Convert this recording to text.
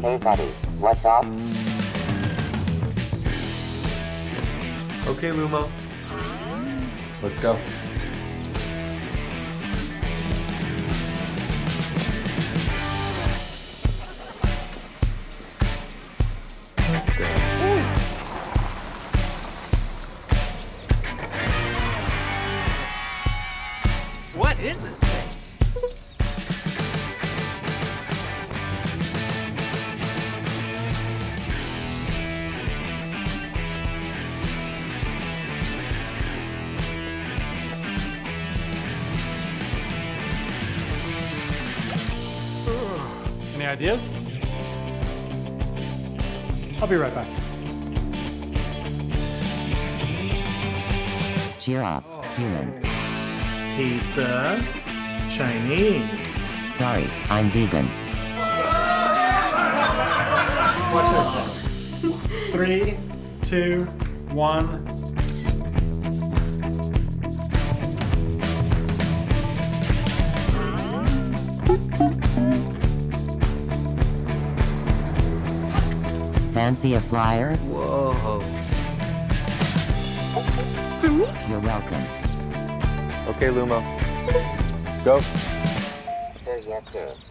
Hey buddy, what's up? Okay, Lumo. Let's go. What is this thing? Any ideas? I'll be right back. Cheer up, humans. Pizza, Chinese. Sorry, I'm vegan. Watch this. 3, 2, 1. Fancy a flyer? Whoa. You're welcome. Okay, Lumo. Go. Sir, yes sir.